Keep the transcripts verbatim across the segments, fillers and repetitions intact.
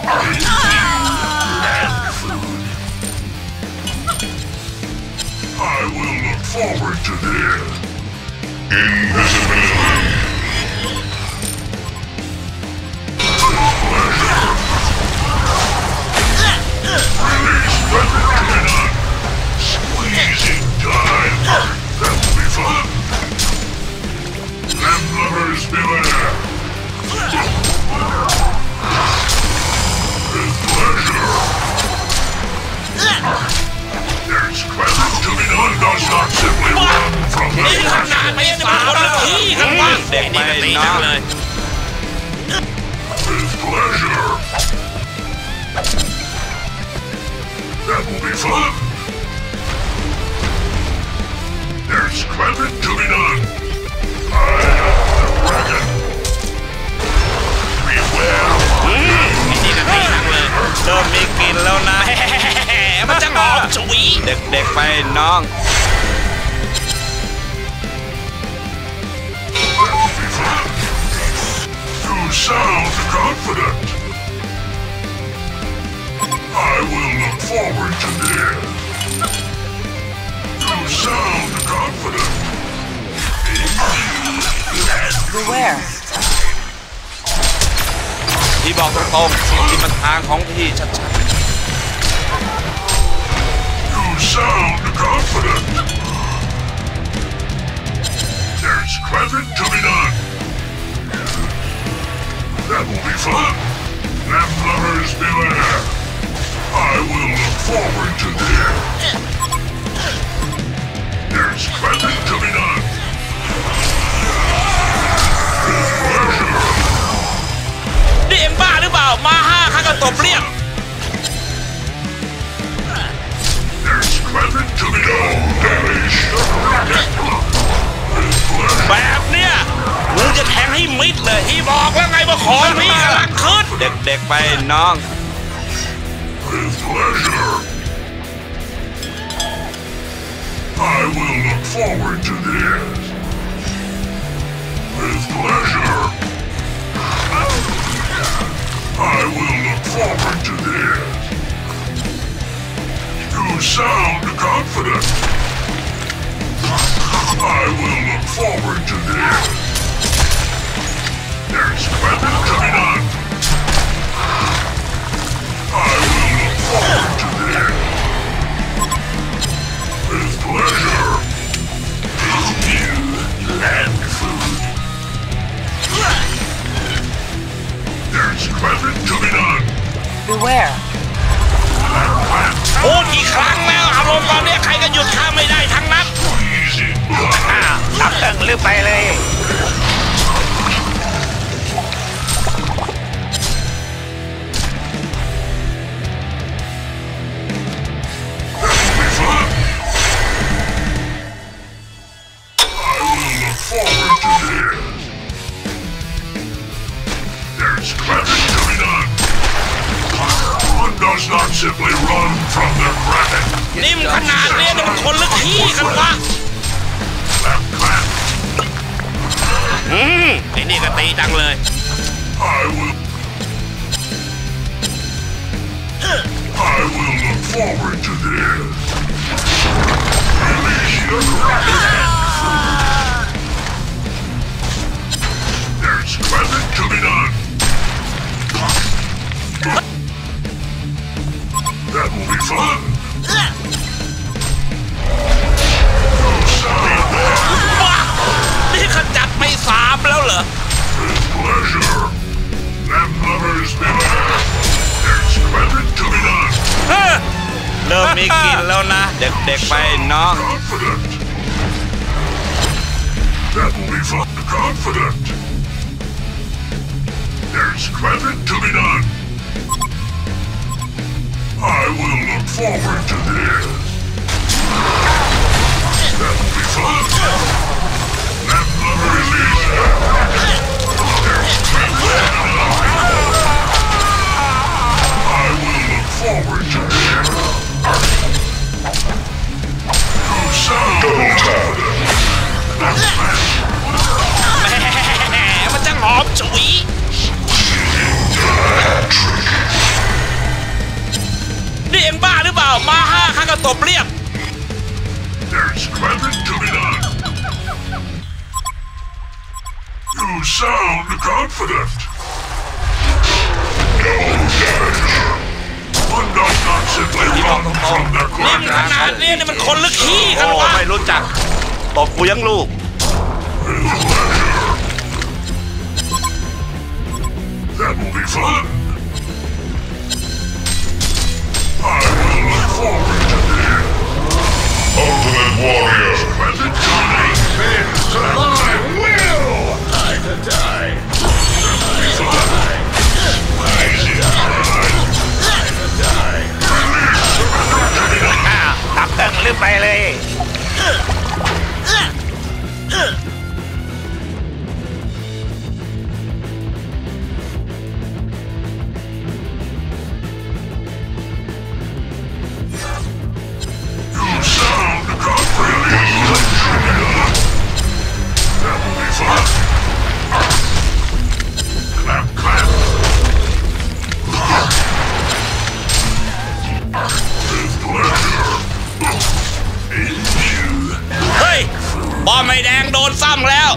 I will look forward to this. Invisibility. Release weapon cannon. Squeezing time. That will be fun. Lamb lovers beware. With pleasure. There's credit to be done does not simply run from the นี่ขนาดไม่สาวนาทีกันวะเด็กไม่ตีนักเลย With pleasure. That will be fun. There's credit to be done. I am the dragon. Beware. ไอ้นี่ก็ตีนักเลยเริ่มมีกลิ่นแล้วนะมันจะหอมฉุยเด็กๆไปน้อง You sound confident. I will look forward to this. You sound confident. Beware. ที่บอกตรงๆที่มันทางของพี่ชัด You sound confident. There's credit to be done. That will be fun. Lamb lovers beware. I will look forward to this. There's credit to be done. With pleasure. ๆนี่เอ็มบ้าหรือเปล่ามาห้าข้าก็ตบเรียบ There's credit to be done. Damage. With pleasure. แบบเนี้ยมึงจะแทงให้มิดเลยที่บอกแล้วไงว่าของพี่กำลังขึ้นเด็กๆไปน้อง With pleasure. I will look forward to this. With pleasure. I will look forward to this. You sound confident. I will look forward to this. There's credit to be done. I will look forward to this. With pleasure. New land food. There's credit to be done. Beware. พูดกี่ครั้งแล้วอารมณ์ตอนนี้ใครก็หยุดข้าไม่ได้ทั้งนั้น Easy. ตับตึงลืมไปเลย Forward to this. There's credit to be done. One does not simply run from the dragon. นิ่มขนาดนี้มันคนลึกขี้กันวะ Clap, clap. อืมไอ้นี่ก็ตีจังเลย I will. I will look forward to this. Release your dragon. There's credit to be done. That will be fun. You sound ว้านี่ขจัดไปสามแล้วเหรอ with pleasure. Lamb lovers beware. There's credit to be done. เฮ้อเริ่มมีกลิ่นแล้วนะ เด็กๆไปน้อง Confident. That will be fun. Confident. There's credit to be done. I will look forward to this. That will be fun. Lamb lover release. There's credit to be done. I will look forward to this. You sound confident. แหมมันจะหอมฉุย Hat trick. ก็ตบเรียบ There's scrapping to be done. You sound confident. No damage. One does not simply run from the นี่มันขนาด Kraken. นี้นี่มันคนลึกขี้กันโอ้วะไม่รู้จักตบกูยังลูก That will be fun. I will look forward to this. Ultimate Warrior. Present time. I will. Time to die. Rising time. Time to die. ตับเติ้งลืมไปเลย You sound confident. That will be fun. Clap, clap. With pleasure. Ain't you? เฮ้ยบอมไม่แดงโดนซ้ำแล้ว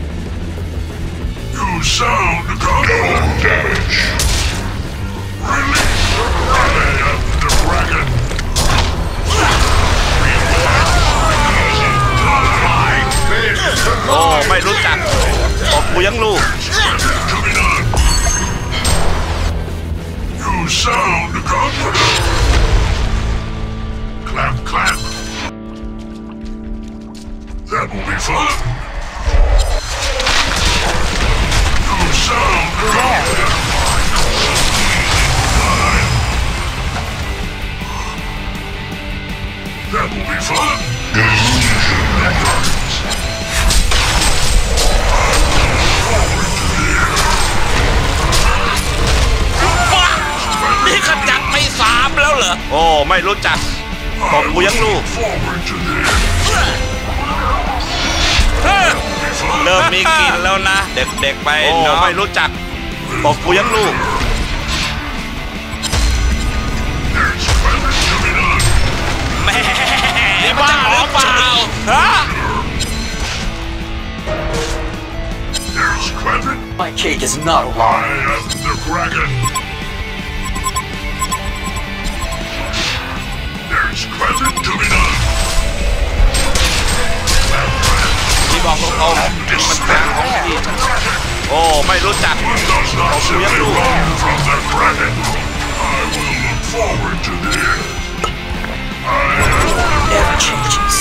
You sound confident. No damage. Release Rally of the Dragon. โอ้ไม่รู้จักตบกูยังลูก To be done. You sound confident. Clap, clap. That will be fun. You sound confident. That will be fun. Illusion returns. Forward to the air. ว้านี่ขจัดไปสามแล้วเหรอโอ้ไม่รู้จักตบกูยังลูก Forward to the air. เฮ้ยเริ่มมีกลิ่นแล้วนะเด็กๆไปโอ้เนาะไม่รู้จักตบกูยังลูก There's scrapping to be done. แม่นี่บ้าหรือเปล่าฮะ There's scrapping. My cake is not a lie. I am the Kraken. There's scrapping to be done. ที่บอกตรงๆมันทางของพี่โอ้ไม่รู้จัก One does not simply run from the Kraken. I will look forward to this. Never changes.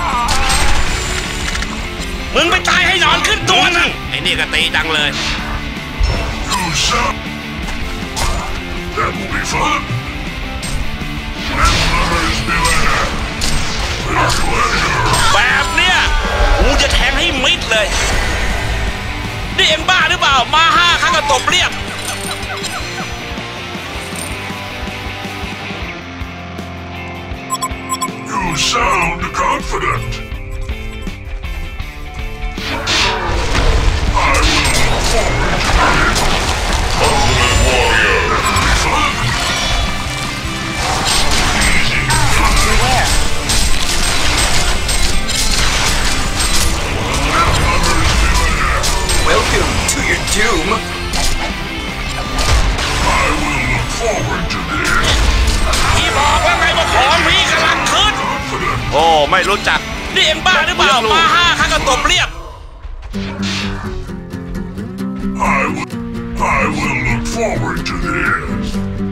มึงไปตายให้นอนขึ้นตัวนึงไอ้นี่ก็ตีดังเลย You sound. That will be fun. And lovers beware. With pleasure. แบบเนี้ยกูจะแทงให้มิดเลย นี่เอ็งบ้าหรือเปล่า มาห้าครั้งก็ตบเรียบ You sound confident. I will look forward to it. Ultimate Warrior. Fun. Easy. Beware. And lovers beware. Welcome to your doom. I will look forward to this. พี่บอกแล้วไงว่าของพี่กำลังขึ้น Confident. โอ้ไม่รู้จักนี่เอ็งบ้าหรือเปล่า มาห้าครั้งก็ตบเรียบ I will. I will look forward to this.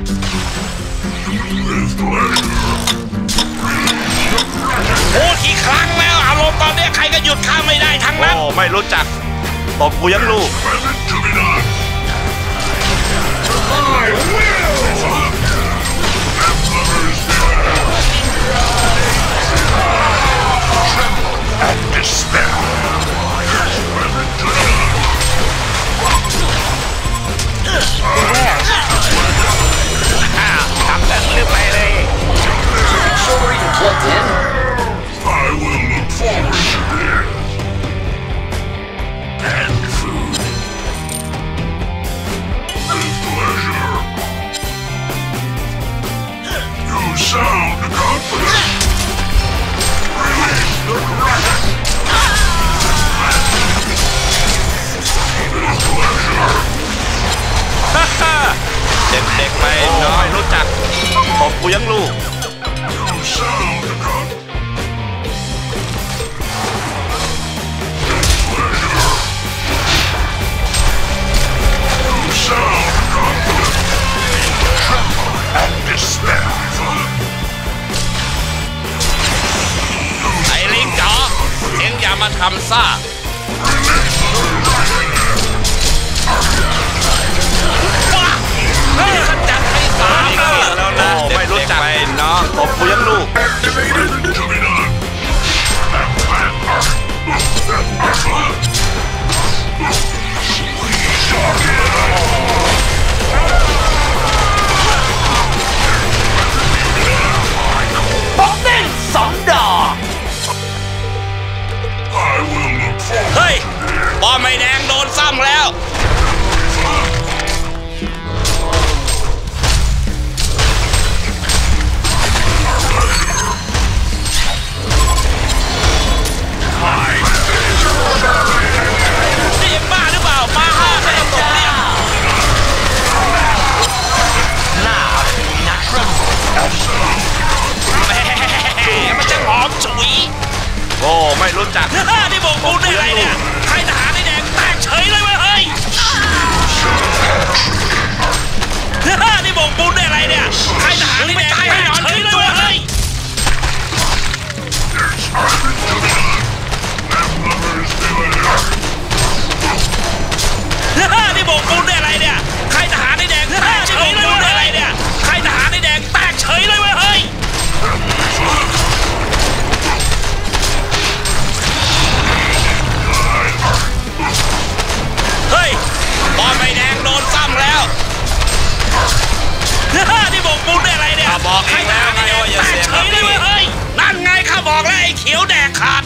With pleasure. โอ้กี่ครั้งแล้วอารมณ์ตอนเนี้ยใครก็หยุดข้าไม่ได้ทั้งโอ้นั้นไม่รู้จักตบกูยังลูก Present to be done. I will. Fun. And lovers beware. Tremble and despair. Present to be done. Beware. ตับเติ้งลืมไปเลย Sure where you plugged in? I will look forward to this. And food. With pleasure. You sound confident. บกูยังลูก You sound cut. You sound confident. Tremble and despair. ไอ้ลิงจ๋อเอ็งอย่ามาทำซ่าว้าเฮ้ยมันจัดให้สามแล้วโอ้ไม่รู้จักไปน้องตบกูยังลูก Activated to be done. I will look for เฮ้ยบอมไม่แดงโดนซ้ำแล้วนี่บ้าหรือเปล่ามาห้าไม่ต้องตกเรียบแหมมันจะหอมฉุยโอ้ไม่รู้จักนี่บอกกูได้ไรเนี่ยใครทหารไอ้แดงแตกเฉยเลยเว้ยเฮ้ยนี่บอกกูได้ไรเนี่ยใครทหารไอ้แดงแตกเฉยเลยเว้ยเฮ้ย นี่บอกกูได้ไรเนี่ยใครทหารไอ้แดงแตกเฉยเลยเว้ยเฮ้ยเนี่ยใครทหารไอ้แดงแตกเฉยเลยเว้ยเฮ้ยเฮ้ยบอมไอ้แดงโดนซ้ำแล้วนี่บอกกูได้ไรเนี่ยบอกเองแล้วไงว่าอย่าเสียงใครทหารไอ้แดงแตกเฉยเลยเว้ยเฮ้ยนั่นไงข้าบอกแล้วไอ้เขียวแดกขา